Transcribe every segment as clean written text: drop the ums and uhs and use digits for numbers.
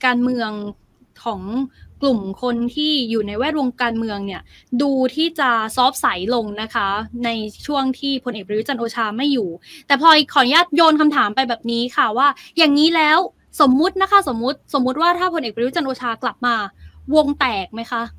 การเมืองของกลุ่มคนที่อยู่ในแวดวงการเมืองเนี่ยดูที่จะซอฟต์ใสลงนะคะในช่วงที่พลเอกประยุทธ์จันทร์โอชาไม่อยู่แต่พลอยขออนุญาตโยนคำถามไปแบบนี้ค่ะว่าอย่างนี้แล้วสมมุตินะคะสมมุติว่าถ้าพลเอกประยุทธ์จันทร์โอชากลับมาวงแตกไหมคะ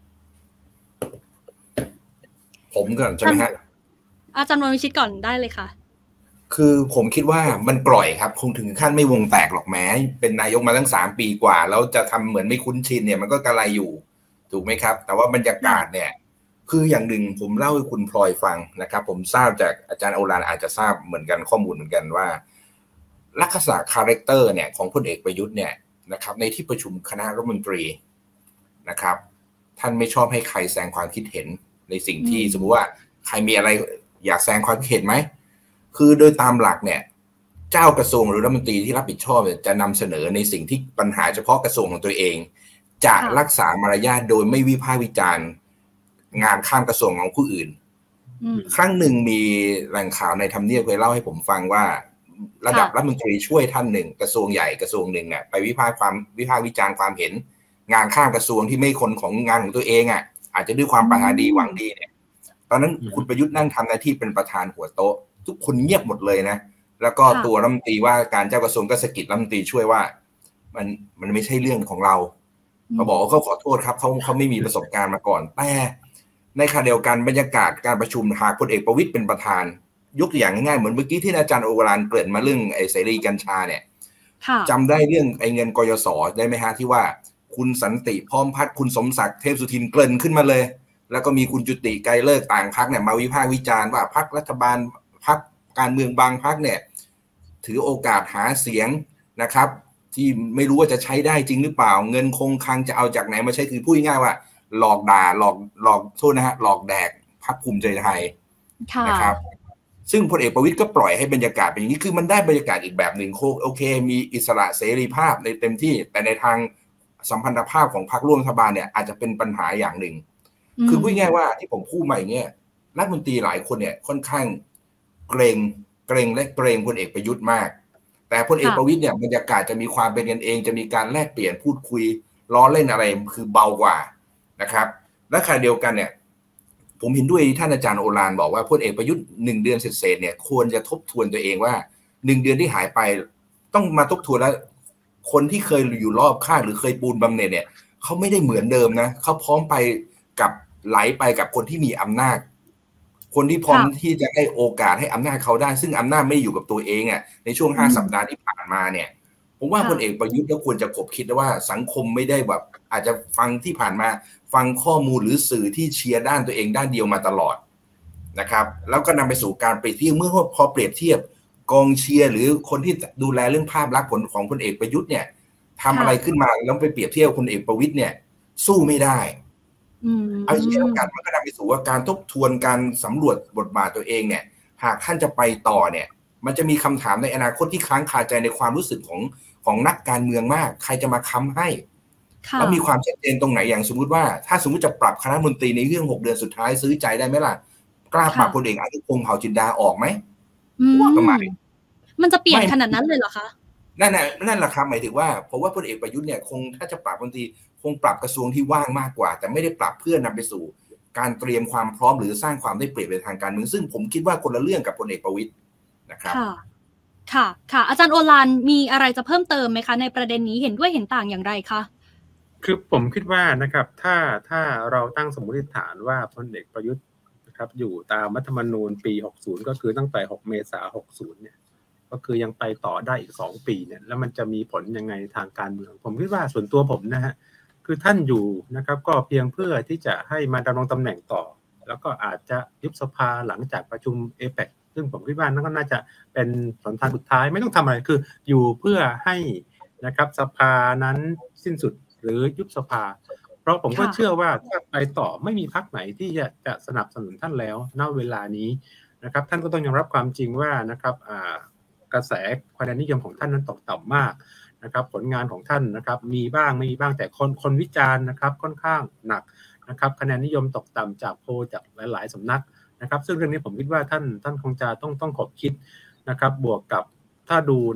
ผมก่อนใช่ไหมฮะอาจารย์วรวิชิตก่อนได้เลยค่ะคือผมคิดว่ามันปล่อยครับคงถึงขั้นไม่วงแตกหรอกแม้เป็นนายกมาตั้ง3 ปีกว่าแล้วจะทำเหมือนไม่คุ้นชินเนี่ยมันก็กระไรอยู่ถูกไหมครับแต่ว่าบรรยากาศเนี่ยคืออย่างหนึ่งผมเล่าให้คุณพลอยฟังนะครับผมทราบจากอาจารย์โอฬารอาจจะทราบเหมือนกันข้อมูลเหมือนกันว่าลักษณะคาแรคเตอร์เนี่ยของพลเอกประยุทธ์เนี่ยนะครับในที่ประชุมคณะรัฐมนตรีนะครับท่านไม่ชอบให้ใครแสดงความคิดเห็นในสิ่งที่สมมติว่าใครมีอะไรอยากแสดงความคิดเห็นไหมคือโดยตามหลักเนี่ยเจ้ากระทรวงหรือรัฐมนตรีที่รับผิดชอบจะนำเสนอในสิ่งที่ปัญหาเฉพาะกระทรวงของตัวเองจะรักษามารยาทโดยไม่วิพากษ์วิจารณ์งานข้ามกระทรวงของผู้อื่นครั้งหนึ่งมีแหล่งข่าวในทำเนียบเคยเล่าให้ผมฟังว่าระดับรัฐมนตรีช่วยท่านหนึ่งกระทรวงใหญ่กระทรวงหนึ่งเนี่ยไปวิพากษ์วิจารณ์ความเห็นงานข้ามกระทรวงที่ไม่คนของงานของตัวเองอาจจะด้วยความปรารถนาดีหวังดีเนี่ยตอนนั้นคุณประยุทธ์นั่งทำหน้าที่เป็นประธานหัวโต๊ะทุกคนเงียบหมดเลยนะแล้วก็ตัวรัฐมนตรีว่าการเจ้ากระทรวงก็สะกิดรัฐมนตรีช่วยว่ามันไม่ใช่เรื่องของเราเขาบอกว่าเขาขอโทษครับเขาไม่มีประสบการณ์มาก่อนแต่ในขณะเดียวกันบรรยากาศการประชุมหากพลเอกประวิตรเป็นประธานยกตัวอย่างง่ายๆเหมือนเมื่อกี้ที่อาจารย์โอวรานเกริ่นมาเรื่องไอ้เสรีกัญชาเนี่ยจำได้เรื่องไอ้เงินกยศได้ไหมฮะที่ว่าคุณสันติพร้อมพัฒน์คุณสมศักดิ์เทพสุทินเกริ่นขึ้นมาเลยแล้วก็มีคุณจุติไกรเลิกต่างพรรคเนี่ยมาวิพากษ์วิจารณ์ว่าพรรครัฐบาลพรรคการเมืองบางพรรคเนี่ยถือโอกาสหาเสียงนะครับที่ไม่รู้ว่าจะใช้ได้จริงหรือเปล่าเงินคงคลังจะเอาจากไหนมาใช้คือพูดง่ายๆว่าหลอกด่าหลอกโทษนะฮะหลอกแดกพรรคภูมิใจไทยนะครับซึ่งพลเอกประวิตรก็ปล่อยให้บรรยากาศเป็นอย่างนี้คือมันได้บรรยากาศอีกแบบหนึ่งโอเคมีอิสระเสรีภาพในเต็มที่แต่ในทางสัมพันธภาพของพรรคร่วมรัฐบาลเนี่ยอาจจะเป็นปัญหาอย่างหนึ่งคือพูดง่ายว่าที่ผมพูดมาอย่างเงี้ยรัฐมนตรีหลายคนเนี่ยค่อนข้างเกรงพลเอกประยุทธ์มากแต่พลเอกประวิตรเนี่ยบรรยากาศจะมีความเป็นกันเองจะมีการแลกเปลี่ยนพูดคุยล้อเล่นอะไรคือเบากว่านะครับและขณะเดียวกันเนี่ยผมเห็นด้วยท่านอาจารย์โอฬารบอกว่าพลเอกประยุทธ์1 เดือนเศษเนี่ยควรจะทบทวนตัวเองว่า1 เดือนที่หายไปต้องมาทบทวนแล้วคนที่เคยอยู่รอบข้างหรือเคยปูนบำเหน็จเนี่ยเขาไม่ได้เหมือนเดิมนะเขาพร้อมไปกับไหลไปกับคนที่มีอำนาจคนที่พร้อมที่จะให้โอกาสให้อำนาจเขาได้ซึ่งอำนาจไม่ได้อยู่กับตัวเองในช่วง5 สัปดาห์ที่ผ่านมาเนี่ยผมว่าพลเอกประยุทธ์ก็ควรจะขบคิดว่าสังคมไม่ได้แบบอาจจะฟังที่ผ่านมาฟังข้อมูลหรือสื่อที่เชียร์ด้านตัวเองด้านเดียวมาตลอดนะครับแล้วก็นำไปสู่การเปรียบเทียบเมื่อพอเปรียบเทียบกองเชียร์หรือคนที่ดูแลเรื่องภาพลักษณ์ของพลเอกประยุทธ์เนี่ยทำอะไรขึ้นมาแล้วไปเปรียบเทียบพลเอกประวิตรเนี่ยสู้ไม่ได้เอาอย่างนี้แล้วกันมันก็นำไปสู่ว่าการทบทวนการสำรวจบทบาทตัวเองเนี่ยหากท่านจะไปต่อเนี่ยมันจะมีคำถามในอนาคตที่ค้างคาใจในความรู้สึกของนักการเมืองมากใครจะมาค้ำให้แล้วมีความชัดเจนตรงไหนอย่างสมมุติว่าถ้าสมมติจะปรับคณะมนตรีในเรื่อง6 เดือนสุดท้ายซื้อใจได้ไหมล่ะกล้าปรับพลเอกอนุพงษ์เผ่าจินดาออกไหมว่าประมาณมันจะเปลี่ยนขนาดนั้นเลยเหรอคะนั่นแหละครับหมายถึงว่าผมว่าพลเอกประยุทธ์เนี่ยคงถ้าจะปรับบางทีคงปรับกระทรวงที่ว่างมากกว่าแต่ไม่ได้ปรับเพื่อนำไปสู่การเตรียมความพร้อมหรือสร้างความได้เปรียบในทางการเมืองซึ่งผมคิดว่าคนละเรื่องกับพลเอกประวิตรนะครับค่ะอาจารย์โอฬารมีอะไรจะเพิ่มเติมไหมคะในประเด็นนี้เห็นด้วยเห็นต่างอย่างไรคะคือผมคิดว่านะครับถ้าเราตั้งสมมติฐานว่าพลเอกประยุทธ์นะครับอยู่ตามรัฐธรรมนูญปี60ก็คือตั้งแต่6 เมษายน 60เนี่ยก็คือยังไปต่อได้อีก2 ปีเนี่ยแล้วมันจะมีผลยังไงทางการเมืองผมคิดว่าส่วนตัวผมนะฮะคือท่านอยู่นะครับก็เพียงเพื่อที่จะให้มาดำรงตำแหน่งต่อแล้วก็อาจจะยุบสภาหลังจากประชุมเอเปกซึ่งผมคิดว่านั่นก็น่าจะเป็นหนทางสุดท้ายไม่ต้องทำอะไรคืออยู่เพื่อให้นะครับสภานั้นสิ้นสุดหรือยุบสภาเพราะผมก็เชื่อว่าถ้าไปต่อไม่มีพรรคไหนที่จะสนับสนุนท่านแล้วณเวลานี้นะครับท่านก็ต้องยอมรับความจริงว่านะครับกระแสคะแนนนิยมของท่านนั้นตกต่ำมากนะครับผลงานของท่านนะครับมีบ้างไม่มีบ้างแต่คนวิจารณ์นะครับค่อนข้างหนักนะครับคะแนนนิยมตกต่ำจากโพลจากหลายๆสำนักนะครับซึ่งเรื่องนี้ผมคิดว่าท่านคงจะต้องขบคิดนะครับบวกกับถ้าดูนะครับ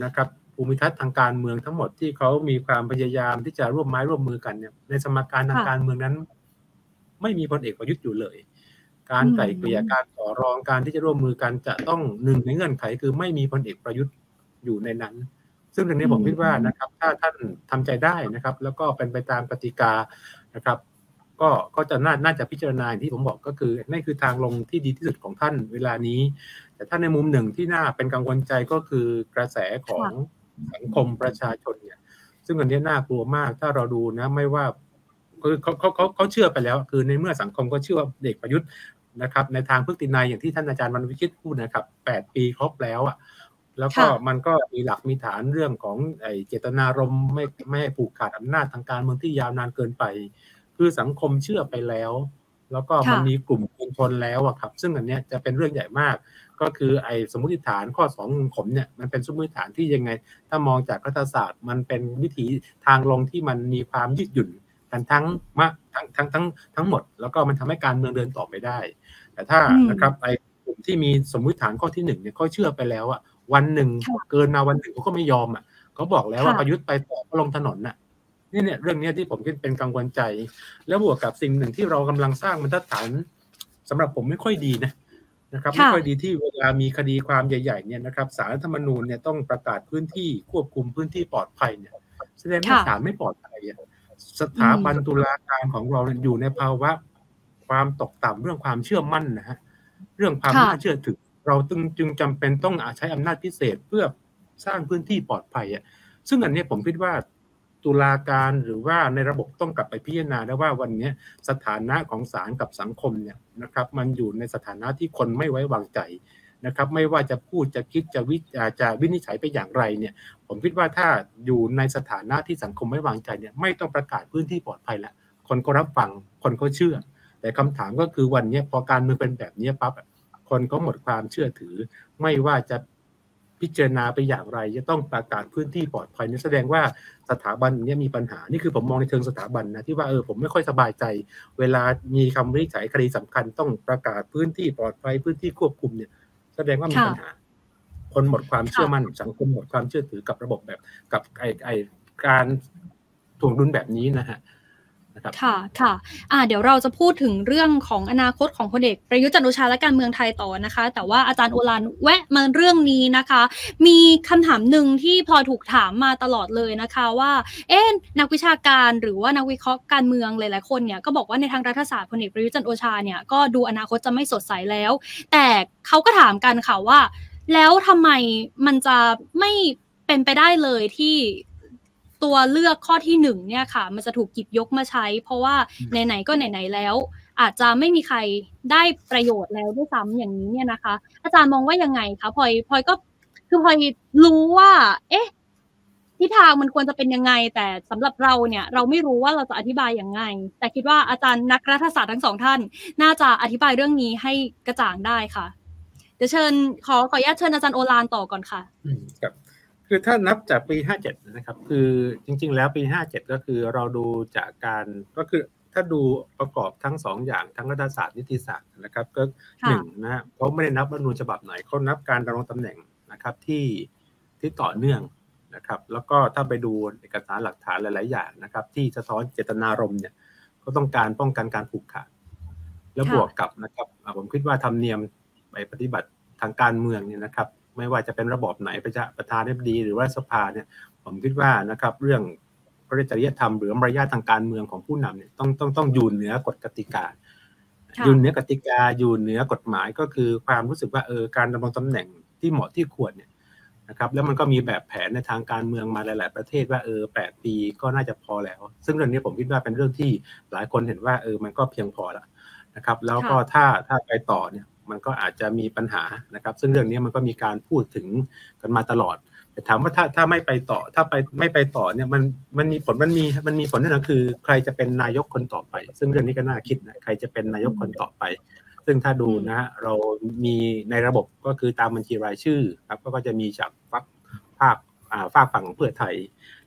ภูมิทัศน์ทางการเมืองทั้งหมดที่เขามีความพยายามที่จะร่วมไม้ร่วมมือกันเนี่ยในสมการทางการเมืองนั้นไม่มีพลเอกประยุทธ์อยู่เลยการไกล่เกลี่ยการต่อรองการที่จะร่วมมือกันจะต้องหนึ่งในเงื่อนไขคือไม่มีพลเอกประยุทธ์อยู่ในนั้นซึ่งตรงนี้ผมคิดว่านะครับถ้าท่านทำใจได้นะครับแล้วก็เป็นไปตามกติกานะครับก็จะน่าจะพิจารณาที่ผมบอกก็คือนั่นคือทางลงที่ดีที่สุดของท่านเวลานี้แต่ถ้าในมุมหนึ่งที่น่าเป็นกังวลใจก็คือกระแสของสังคมประชาชนเนี่ยซึ่งอันนี้น่ากลัวมากถ้าเราดูนะไม่ว่าคือเขาเชื่อไปแล้วคือในเมื่อสังคมก็เชื่อว่าเด็กประยุทธ์นะครับในทางพฤตินัยอย่างที่ท่านอาจารย์วรรณวิชิตพูดนะครับ8 ปีครบแล้วอ่ะแล้วก็มันก็มีหลักมีฐานเรื่องของเจตนารมณ์ไม่ให้ผูกขาดอำนาจทางการเมืองที่ยาวนานเกินไปคือสังคมเชื่อไปแล้วแล้วก็มันมีกลุ่มมวลชนแล้วอะครับซึ่งอันนี้จะเป็นเรื่องใหญ่มากก็คือสมมติฐานข้อ2ของผมเนี่ยมันเป็นสมมติฐานที่ยังไงถ้ามองจากรัฐศาสตร์มันเป็นวิถีทางลงที่มันมีความยืดหยุ่นกันทั้งหมดแล้วก็มันทำให้การเมืองเดินต่อไปได้แต่ถ้านะครับกลุ่มที่มีสมมติฐานข้อที่1เนี่ยเขาเชื่อไปแล้วอะวันหนึ่งเกินมาวันหนึ่งเขาก็ไม่ยอมอะเขาบอกแล้วว่าประยุทธ์ไปต่อก็ลงถนนน่ะเนี่ยเรื่องนี้ที่ผมคิดเป็นกังวลใจแล้วบวกกับสิ่งหนึ่งที่เรากำลังสร้างบรรทัดฐานสำหรับผมไม่ค่อยดีนะครับไม่ค่อยดีที่เวลามีคดีความใหญ่ๆเนี่ยนะครับศาลรัฐธรรมนูญเนี่ยต้องประกาศพื้นที่ควบคุมพื้นที่ปลอดภัยเนี่ยแสดงว่าศาลไม่ปลอดภัยสถาบันตุลาการของเราอยู่ในภาวะความตกต่ำเรื่องความเชื่อมั่นนะฮะเรื่องความน่าเชื่อถือเราจึงจำเป็นต้องใช้อำนาจพิเศษเพื่อสร้างพื้นที่ปลอดภัยซึ่งอันนี้ผมคิดว่าตุลาการหรือว่าในระบบต้องกลับไปพิจารณาแล้วว่าวันนี้สถานะของศาลกับสังคมเนี่ยนะครับมันอยู่ในสถานะที่คนไม่ไว้วางใจนะครับไม่ว่าจะพูดจะคิดจะวินิจฉัยไปอย่างไรเนี่ยผมคิดว่าถ้าอยู่ในสถานะที่สังคมไม่วางใจเนี่ยไม่ต้องประกาศพื้นที่ปลอดภัยแล้วคนก็รับฟังคนก็เชื่อแต่คำถามก็คือวันนี้พอการเมืองเป็นแบบนี้ปั๊บคนก็หมดความเชื่อถือไม่ว่าจะพิจารณาไปอย่างไรจะต้องประกาศพื้นที่ปลอดภัยนี่แสดงว่าสถาบันนี้มีปัญหานี่คือผมมองในเชิงสถาบันนะที่ว่าผมไม่ค่อยสบายใจเวลามีคำวินิจฉัยคดีสำคัญต้องประกาศพื้นที่ปลอดภัยพื้นที่ควบคุมเนี่ยแสดงว่ามีปัญหาคนหมดความเชื่อมั่นสังคมหมดความเชื่อถือกับระบบแบบกับการถ่วงดุลแบบนี้นะฮะค่ะเดี๋ยวเราจะพูดถึงเรื่องของอนาคตของพลเอกประยุทธ์จันทร์โอชาและการเมืองไทยต่อนะคะแต่ว่าอาจารย์โอฬารแวะมาเรื่องนี้นะคะมีคำถามหนึ่งที่พลอยถูกถามมาตลอดเลยนะคะว่านักวิชาการหรือว่านักวิเคราะห์การเมืองหลายๆคนเนี่ยก็บอกว่าในทางรัฐศาสตร์พลเอกประยุทธ์จันทร์โอชาเนี่ยก็ดูอนาคตจะไม่สดใสแล้วแต่เขาก็ถามกันค่ะว่าแล้วทำไมมันจะไม่เป็นไปได้เลยที่ตัวเลือกข้อที่1เนี่ยค่ะมันจะถูกหยิบยกมาใช้เพราะว่าไหนๆก็ไหนๆแล้วอาจจะไม่มีใครได้ประโยชน์แล้วด้วยซ้ำอย่างนี้เนี่ยนะคะอาจารย์มองว่ายังไงคะพลอยก็คือพลอยรู้ว่าทิศทางมันควรจะเป็นยังไงแต่สำหรับเราเนี่ยเราไม่รู้ว่าเราจะอธิบายยังไงแต่คิดว่าอาจารย์นักรัฐศาสตร์ทั้ง2ท่านน่าจะอธิบายเรื่องนี้ให้กระจ่างได้ค่ะเดี๋ยวขออนุญาตเชิญอาจารย์โอฬารต่อก่อนค่ะครับคือถ้านับจากปี57นะครับคือจริงๆแล้วปี57ก็คือเราดูจากการก็คือถ้าดูประกอบทั้ง2อย่างทั้งรัฐศาสตร์นิติศาสตร์นะครับก็1นะฮะเขาไม่ได้นับรัฐธรรมนูญฉบับไหนเขานับการดำรงตำแหน่งนะครับที่ต่อเนื่องนะครับแล้วก็ถ้าไปดูเอกสารหลักฐานหลายๆอย่างนะครับที่สะท้อนเจตนารมณ์เนี่ยก็ต้องการป้องกันการผูกขาดแล้วบวกกับนะครับผมคิดว่าธรรมเนียมไปปฏิบัติทางการเมืองเนี่ยนะครับไม่ว่าจะเป็นระบอบไหนประธานาธิบดีหรือว่าสภาเนี่ยผมคิดว่านะครับเรื่องจริยธรรมหรือมารยาททางการเมืองของผู้นำเนี่ยต้องอยู่เหนือกฎกติกาอยู่เหนือกติกาอยู่เหนือกฎหมายก็คือความรู้สึกว่าการดำรงตำแหน่งที่เหมาะที่ควรเนี่ยนะครับแล้วมันก็มีแบบแผนในทางการเมืองมาหลายๆประเทศว่า8 ปีก็น่าจะพอแล้วซึ่งเรื่องนี้ผมคิดว่าเป็นเรื่องที่หลายคนเห็นว่ามันก็เพียงพอแล้วนะครับแล้วก็ถ้าไปต่อเนี่ยมันก็อาจจะมีปัญหานะครับซึ่งเรื่องนี้มันก็มีการพูดถึงกันมาตลอดแต่ถามว่าถ้าไม่ไปต่อไม่ไปต่อเนี่ยมันมีผลมันมีผลนั่นก็คือใครจะเป็นนายกคนต่อไปซึ่งเรื่องนี้ก็น่าคิดนะใครจะเป็นนายกคนต่อไปซึ่งถ้าดูนะเรามีในระบบก็คือตามบัญชีรายชื่อครับก็จะมีจากฝากฝั่งเพื่อไทย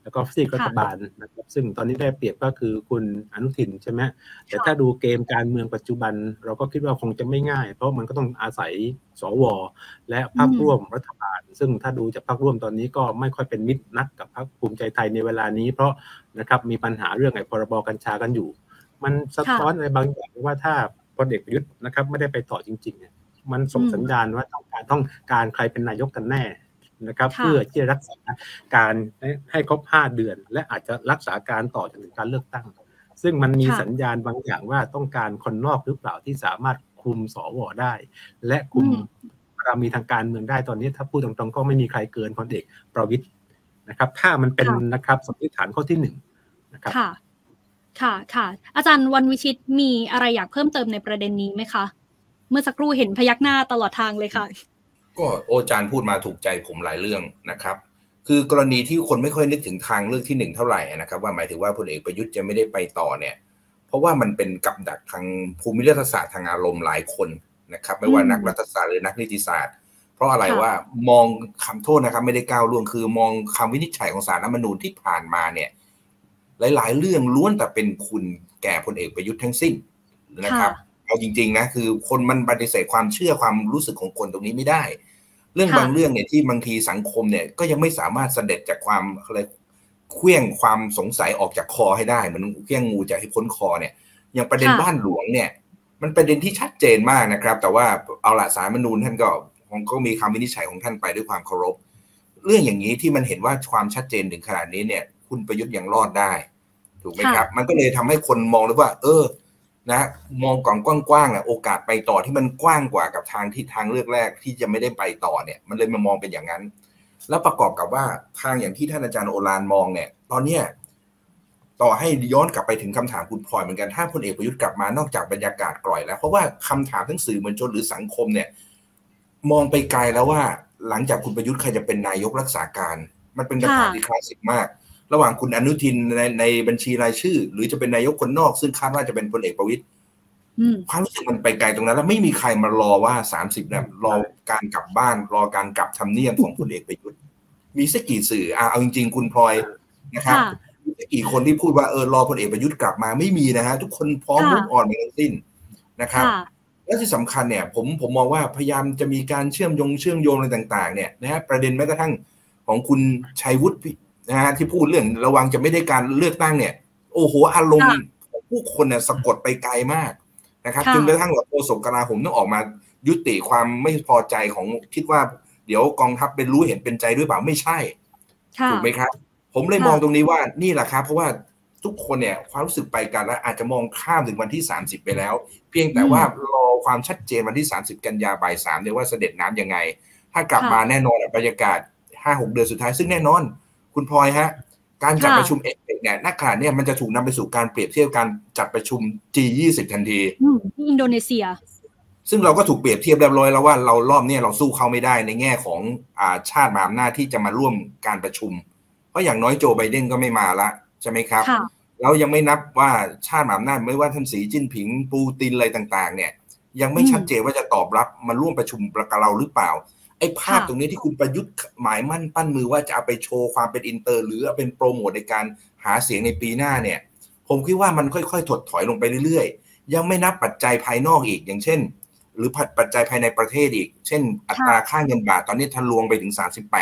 แล้วก็ซีกรัฐบาลนะครับซึ่งตอนนี้ได้เปรียบก็คือคุณอนุทินใช่ไหมแต่ถ้าดูเกมการเมืองปัจจุบันเราก็คิดว่าคงจะไม่ง่ายเพราะมันก็ต้องอาศัยสวและพรรคร่วมรัฐบาลซึ่งถ้าดูจากพรรคร่วมตอนนี้ก็ไม่ค่อยเป็นมิตรนักกับพรรคภูมิใจไทยในเวลานี้เพราะนะครับมีปัญหาเรื่องไอ้พรบกัญชากันอยู่มันสะท้อนอะไรบางอย่างว่าถ้าพลเอกประยุทธ์นะครับไม่ได้ไปต่อจริงๆเนี่ยมันส่งสัญญาณว่าต้องการใครเป็นนายกกันแน่นะครับเพื่อที่จะรักษาการให้ครบ5 เดือนและอาจจะรักษาการต่อจนถึงการเลือกตั้งซึ่งมันมีสัญญาณบางอย่างว่าต้องการคนนอกหรือเปล่าที่สามารถคุมสวได้และคุมเรามีทางการเมืองได้ตอนนี้ถ้าพูดตรงๆก็ไม่มีใครเกินพลเอกประวิตรนะครับถ้ามันเป็นนะครับสมมติฐานข้อที่1นะครับค่ะอาจารย์วันวิชิตมีอะไรอยากเพิ่มเติมในประเด็นนี้ไหมคะเมื่อสักครู่เห็นพยักหน้าตลอดทางเลยค่ะก็อาจารย์พูดมาถูกใจผมหลายเรื่องนะครับคือกรณีที่คนไม่ค่อยนึกถึงทางเลือกที่1เท่าไหร่นะครับว่าหมายถึงว่าพลเอกประยุทธ์จะไม่ได้ไปต่อเนี่ยเพราะว่ามันเป็นกับดักทางภูมิรัฐศาสตร์ทางอารมณ์หลายคนนะครับไม่ว่านักรัฐศาสตร์หรือนักนิติศาสตร์เพราะอะไรว่ามองคำโทษนะครับไม่ได้ก้าวล่วงคือมองคำวินิจฉัยของศาลรัฐธรรมนูญที่ผ่านมาเนี่ยหลายๆเรื่องล้วนแต่เป็นคุณแก่พลเอกประยุทธ์ทั้งสิ้นนะครับเอาจริงๆนะคือคนมันปฏิเสธความเชื่อความรู้สึกของคนตรงนี้ไม่ได้เรื่องบางเรื่องเนี่ยที่บางทีสังคมเนี่ยก็ยังไม่สามารถเสด็จจากความอะไรเคลื่องความสงสัยออกจากคอให้ได้เหมือนเคลื่องงูจากให้พ้นคอเนี่ยอย่างประเด็นบ้านหลวงเนี่ยมันประเด็นที่ชัดเจนมากนะครับแต่ว่าเอาละศาลรัฐธรรมนูญท่านก็มีคำวินิจฉัยของท่านไปด้วยความเคารพเรื่องอย่างนี้ที่มันเห็นว่าความชัดเจนถึงขนาดนี้เนี่ยคุณประยุทธ์ยังรอดได้ถูกไหมครับมันก็เลยทำให้คนมองเลยว่านะมองกว้างๆโอกาสไปต่อที่มันกว้างกว่ากับทางเลือกแรกที่จะไม่ได้ไปต่อเนี่ยมันเลยมามองเป็นอย่างนั้นแล้วประกอบกับว่าทางอย่างที่ท่านอาจารย์โอฬารมองเนี่ยตอนเนี้ยต่อให้ย้อนกลับไปถึงคำถามคุณพลอยเหมือนกันถ้าพลเอกประยุทธ์กลับมานอกจากบรรยากาศกร่อยแล้วเพราะว่าคำถามทั้งสื่อมวลชนหรือสังคมเนี่ยมองไปไกลแล้วว่าหลังจากคุณประยุทธ์ใครจะเป็นนายกรักษาการมันเป็นคำถามที่คลาสสิกมากระหว่างคุณอนุทินในบัญชีรายชื่อหรือจะเป็นนายกคนนอกซึ่งคาดว่าจะเป็นพลเอกประวิตรความรู้สึกมันไปไกลตรงนั้นแล้วไม่มีใครมารอว่า30เนี่ยรอการกลับบ้านรอการกลับทำเนียบของพลเอกประยุทธ์มีสักกี่สื่อเอาจริงๆคุณพลอยนะครับมีสักกี่คนที่พูดว่ารอพลเอกประยุทธ์กลับมาไม่มีนะฮะทุกคนพร้อมมุ่งอ่อนไปทั้งสิ้นนะครับและที่สำคัญเนี่ยผมมองว่าพยายามจะมีการเชื่อมโยงอะไรต่างๆเนี่ยนะฮะประเด็นแม้กระทั่งของคุณชัยวุฒินะฮะที่พูดเรื่องระวังจะไม่ได้การเลือกตั้งเนี่ยโอ้โหอารมณ์ของผู้คนเนี่ยสะกดไปไกลมากนะครับจนกระทั่งโฆษกกลาโหมต้องออกมายุติความไม่พอใจของคิดว่าเดี๋ยวกองทัพเป็นรู้เห็นเป็นใจด้วยเปล่าไม่ใช่ถูกไหมครับผมเลยมองตรงนี้ว่านี่แหละครับเพราะว่าทุกคนเนี่ยความรู้สึกไปกันแล้วอาจจะมองข้ามถึงวันที่30ไปแล้วเพียงแต่ว่ารอความชัดเจนวันที่30กันยาบ่าย3เนี่ยว่าเสด็จน้ำยังไงถ้ากลับมาแน่นอนบรรยากาศ 5-6 เดือนสุดท้ายซึ่งแน่นอนคุณพลอยฮะการจัดประชุมเอเปกเนี่ยนักข่าวเนี่ยมันจะถูกนำไปสู่การเปรียบเทียบการจัดประชุม G20 ทันทีที่อินโดนีเซียซึ่งเราก็ถูกเปรียบเทียบเรียบร้อยแล้วว่าเรารอบนี้เราสู้เขาไม่ได้ในแง่ของชาติมหาอำนาจที่จะมาร่วมการประชุมเพราะอย่างน้อยโจไบเดนก็ไม่มาละใช่ไหมครับเรายังไม่นับว่าชาติมหาอำนาจไม่ว่าท่านสีจิ้นผิงปูตินอะไรต่างๆเนี่ยยังไม่ชัดเจนว่าจะตอบรับมาร่วมประชุมกับเราหรือเปล่าไอ้ภาพตรงนี้ที่คุณประยุทธ์หมายมั่นปั้นมือว่าจะเอาไปโชว์ความเป็นอินเตอร์หรือเอาเป็นโปรโมทในการหาเสียงในปีหน้าเนี่ยผมคิดว่ามันค่อยๆถดถอยลงไปเรื่อยๆยังไม่นับปัจจัยภายนอกอีกอย่างเช่นหรือปัจจัยภายในประเทศอีกเช่นอัตราค่าเงินบาทตอนนี้ทะลวงไปถึง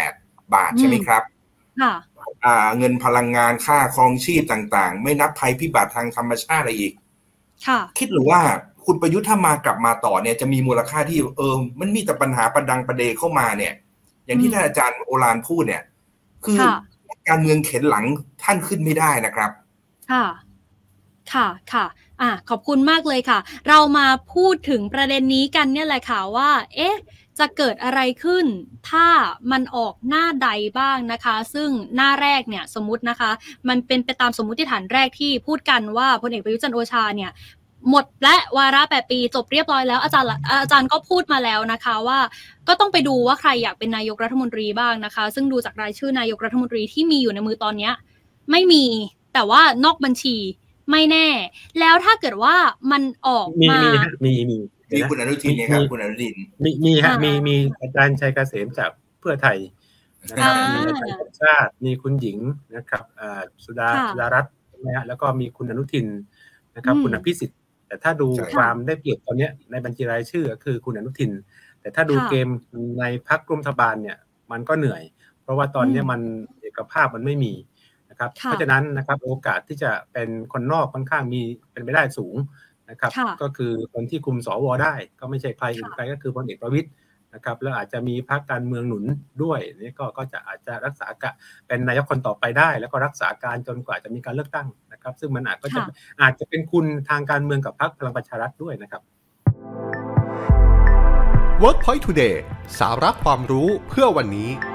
38 บาทใช่ไหมครับเงินพลังงานค่าครองชีพต่างๆไม่นับภัยพิบัติทางธรรมชาติอะไรอีกคิดหรือว่าคุณประยุทธ์ถ้ากลับมาต่อเนี่ยจะมีมูลค่าที่มันมีแต่ปัญหาประดังประเดเข้ามาเนี่ยอย่างที่ท่านอาจารย์โอฬารพูดเนี่ยคือการเมืองเข็นหลังท่านขึ้นไม่ได้นะครับค่ะขอบคุณมากเลยค่ะเรามาพูดถึงประเด็นนี้กันเนี่ยแหละค่ะว่าจะเกิดอะไรขึ้นถ้ามันออกหน้าใดบ้างนะคะซึ่งหน้าแรกเนี่ยสมมุตินะคะมันเป็นไปตามสมมุติฐานแรกที่พูดกันว่าพลเอกประยุทธ์จันทร์โอชาเนี่ยหมดและวาระ8 ปีจบเรียบร้อยแล้วอาจารย์ก็พูดมาแล้วนะคะว่าก็ต้องไปดูว่าใครอยากเป็นนายกรัฐมนตรีบ้างนะคะซึ่งดูจากรายชื่อนายกรัฐมนตรีที่มีอยู่ในมือตอนนี้ไม่มีแต่ว่านอกบัญชีไม่แน่แล้วถ้าเกิดว่ามันออกมามีคุณอนุทินนะครับคุณอนุทินมีอาจารย์ชัยเกษมจากเพื่อไทยนะครับมีอาจารย์ชัดชาติมีคุณหญิงนะครับสุดารัตน์นะฮะแล้วก็มีคุณอนุทินนะครับคุณอภิสิทธิ์แต่ถ้าดูความได้เปรียบตอนนี้ในบัญชีรายชื่อคือคุณอนุทินแต่ถ้าดูเกมในพรรคร่วมรัฐบาลเนี่ยมันก็เหนื่อยเพราะว่าตอนนี้มันเอกภาพมันไม่มีนะครับเพราะฉะนั้นนะครับโอกาสที่จะเป็นคนนอกค่อนข้างมีเป็นไปได้สูงนะครับก็คือคนที่คุมสวได้ก็ไม่ใช่ใครอื่นใครก็คือพลเอกประวิตรนะครับแล้วอาจจะมีพรรคการเมืองหนุนด้วยนี่ก็จะอาจจะรักษาเป็นนายกคนต่อไปได้แล้วก็รักษาการจนกว่าจะมีการเลือกตั้งนะครับซึ่งมันอาจจะเป็นคุณทางการเมืองกับพรรคพลังประชารัฐด้วยนะครับ Workpoint Today สาระความรู้เพื่อวันนี้